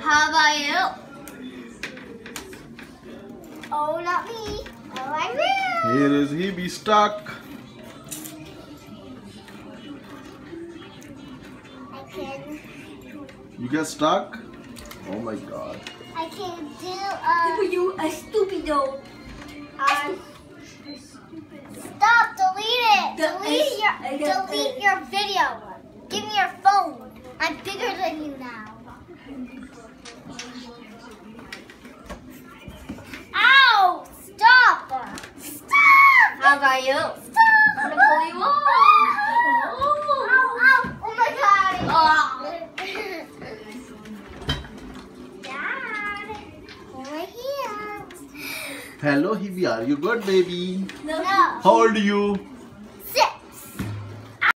How about you? Oh, not me. Oh, I will. Here is Hebe stuck. I can. You get stuck? Oh my god. I can do You a stupido. Stop! Delete it. Delete Delete your video. Give me your phone. I'm bigger than you now. Ow! Stop! Stop! How about you? Stop! I'm gonna pull you off. Ow! Ow! Oh my god! Oh. Dad, over here. Hello Hebe, are you good baby? No. How old are you?